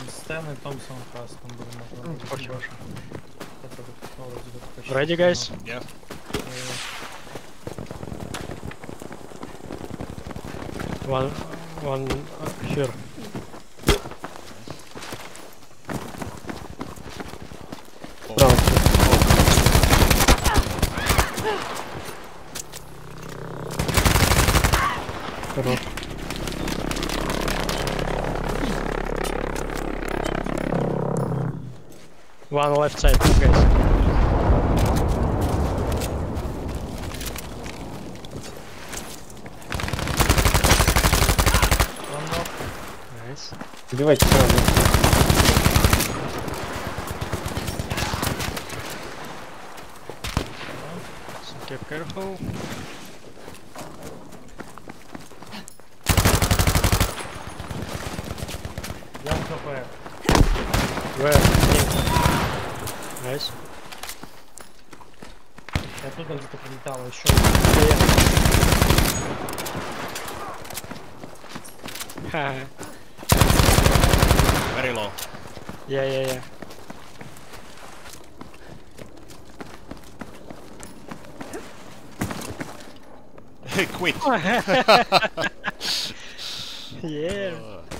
Стэн и Томпсон красным был. Спасибо. Ready, guys? Yeah. One here. Oh. Down. Hello. One left side, guys. Nice. Убивайте сразу. So keep careful. Я ХП. Where? Nice. Я тут где-то прилетал еще. Yeah. Very low. Yeah. Quit. Yeah.